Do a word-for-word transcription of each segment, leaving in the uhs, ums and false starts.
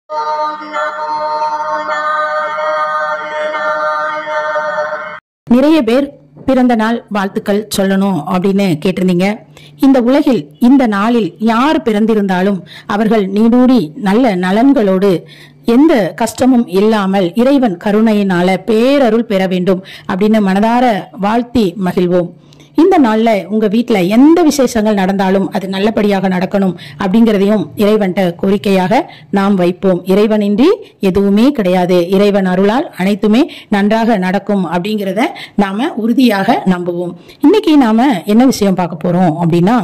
நிறைய பேர் பிறந்த நாள் வாழ்த்துக்கள் சொல்லணும் அப்படின்னு கேட்டிருந்தீங்க. இந்த உலகில் இந்த நாளில் யார் பிறந்திருந்தாலும் அவர்கள் நீடூடி நல்ல நலன்களோடு எந்த கஷ்டமும் இல்லாமல் இறைவன் கருணையினால பேரருள் பெற வேண்டும் அப்படின்னு மனதார வாழ்த்தி மகிழ்வோம். இந்த நாள்ல உங்க வீட்டுல எந்த விசேஷங்கள் நடந்தாலும் அது நல்லபடியாக நடக்கணும் அப்படிங்கறதையும் இறைவன்கிட்ட கோரிக்கையாக நாம் வைப்போம். இறைவனின்றி எதுவுமே கிடையாது. இறைவன் அருளால் அனைத்துமே நன்றாக நடக்கும் அப்படிங்கிறத நாம உறுதியாக நம்புவோம். இன்னைக்கு நாம என்ன விஷயம் பார்க்க போறோம் அப்படின்னா,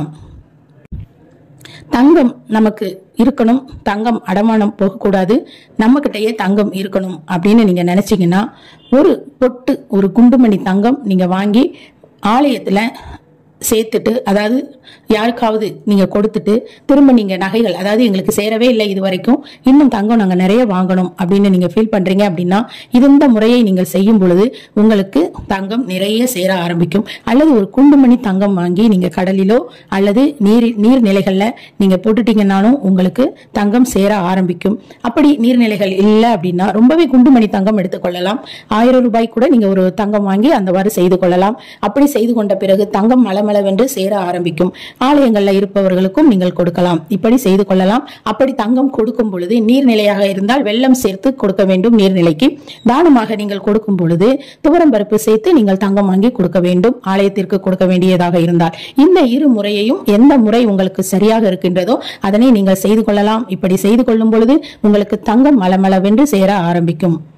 தங்கம் நமக்கு இருக்கணும், தங்கம் அடமானம் போகக்கூடாது, நம்ம கிட்டயே தங்கம் இருக்கணும் அப்படின்னு நீங்க நினைச்சீங்கன்னா ஒரு பொட்டு ஒரு குண்டுமணி தங்கம் நீங்க வாங்கி ஆலயத்துல சேர்த்துட்டு, அதாவது யாருக்காவது நீங்க கொடுத்துட்டு திரும்ப நீங்க நகைகள், அதாவது எங்களுக்கு சேரவே இல்லை இது வரைக்கும், இன்னும் தங்கம் நாங்க நிறைய வாங்கணும் அப்படின்னு நீங்க ஃபீல் பண்றீங்க அப்படின்னா இந்த முறையை நீங்கள் செய்யும் பொழுது உங்களுக்கு தங்கம் நிறைய சேர ஆரம்பிக்கும். அல்லது ஒரு குண்டுமணி தங்கம் வாங்கி நீங்க கடலிலோ அல்லது நீர் நீர்நிலைகள்ல நீங்க போட்டுட்டீங்கன்னாலும் உங்களுக்கு தங்கம் சேர ஆரம்பிக்கும். அப்படி நீர்நிலைகள் இல்லை அப்படின்னா ரொம்பவே குண்டுமணி தங்கம் எடுத்துக்கொள்ளலாம். ஆயிரம் ரூபாய் கூட நீங்க ஒரு தங்கம் வாங்கி அந்தவாறு செய்து கொள்ளலாம். அப்படி செய்து கொண்ட பிறகு தங்கம் மலமளவென்று சேர ஆரம்பிக்கும். ஆலயங்கள்ல இருப்பவர்களுக்கும் நீங்கள் கொடுக்கலாம். இப்படி செய்து கொள்ளலாம். அப்படி தங்கம் கொடுக்கும் பொழுது நீர்நிலையாக இருந்தால் வெள்ளம் சேர்த்து கொடுக்க வேண்டும். நீர்நிலைக்கு தானமாக நீங்கள் கொடுக்கும் பொழுது துவரம் பருப்பு சேர்த்து நீங்கள் தங்கம் வாங்கி கொடுக்க வேண்டும். ஆலயத்திற்கு கொடுக்க வேண்டியதாக இருந்தால் இந்த இரு முறையையும் எந்த முறை உங்களுக்கு சரியாக இருக்கின்றதோ அதனை நீங்கள் செய்து கொள்ளலாம். இப்படி செய்து கொள்ளும் பொழுது உங்களுக்கு தங்கம் மலமளவென்று சேர ஆரம்பிக்கும்.